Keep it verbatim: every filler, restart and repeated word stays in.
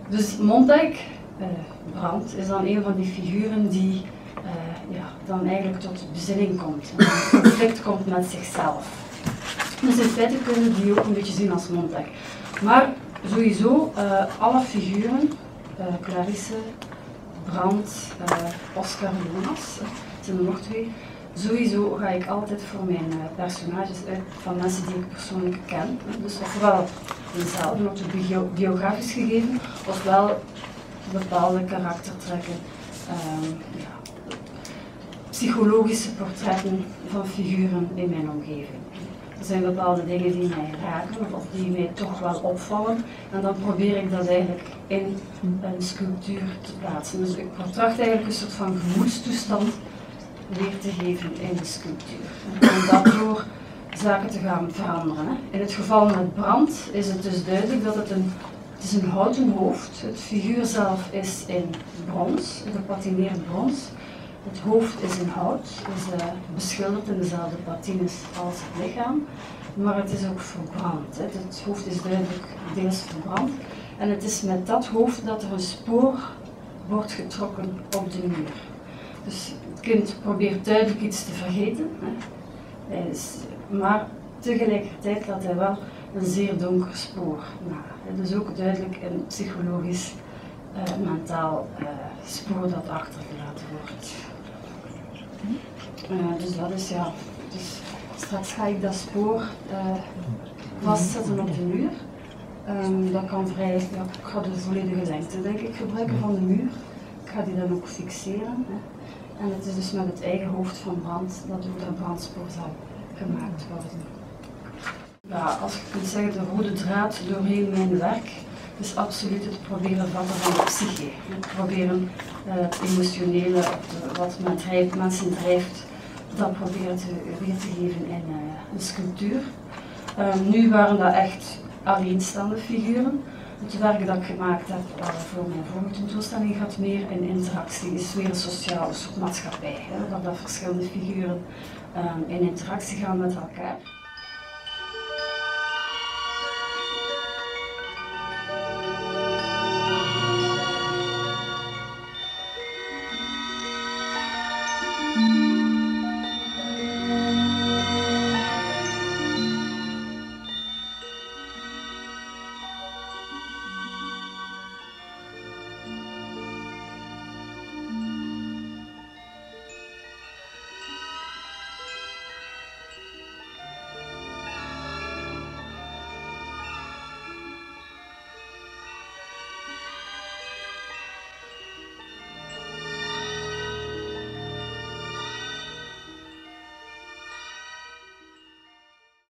Dus Montag, uh, Brand, is dan een van die figuren die uh, ja, dan eigenlijk tot bezinning komt. En in conflict komt met zichzelf. Dus in feite kunnen we die ook een beetje zien als Montag. Maar sowieso, uh, alle figuren, uh, Clarisse, Brand, uh, Oscar, Jonas, uh, het zijn er nog twee. Sowieso ga ik altijd voor mijn uh, personages uit van mensen die ik persoonlijk ken. Dus ofwel dezelfde, autobiografisch gegeven, ofwel bepaalde karaktertrekken, um, ja, psychologische portretten van figuren in mijn omgeving. Er zijn bepaalde dingen die mij raken of die mij toch wel opvallen en dan probeer ik dat eigenlijk in een sculptuur te plaatsen. Dus ik tracht eigenlijk een soort van gemoedstoestand weer te geven in de sculptuur. En dat door zaken te gaan veranderen. Hè. In het geval met Brand is het dus duidelijk dat het een, het is een houten hoofd. Het figuur zelf is in brons, gepatineerd brons. Het hoofd is in hout, is uh, beschilderd in dezelfde patines als het lichaam, maar het is ook verbrand. Hè. Het hoofd is duidelijk deels verbrand en het is met dat hoofd dat er een spoor wordt getrokken op de muur. Dus het kind probeert duidelijk iets te vergeten, hè. Hij is, maar tegelijkertijd laat hij wel een zeer donker spoor na. Hè. Dus ook duidelijk een psychologisch, uh, mentaal uh, spoor dat achtergelaten wordt. Uh, dus dat is ja, dus straks ga ik dat spoor uh, vastzetten op de muur. Um, dat kan vrij, ja, ik ga de volledige lengte denk ik gebruiken van de muur. Ik ga die dan ook fixeren. Hè. En het is dus met het eigen hoofd van Brand dat ook dat brandspoor zal gemaakt worden. Ja, als je kunt zeggen de rode draad doorheen mijn werk is absoluut het proberen vatten van de psyche. Het proberen uh, het emotionele, het, wat men drijft, mensen drijft, dat proberen te, weer te geven in uh, een sculptuur. Uh, nu waren dat echt alleenstaande figuren. Het werk dat ik gemaakt heb uh, voor mijn vorige tentoonstelling gaat meer in interactie, is meer een sociale soort maatschappij, hè, waar dat verschillende figuren uh, in interactie gaan met elkaar.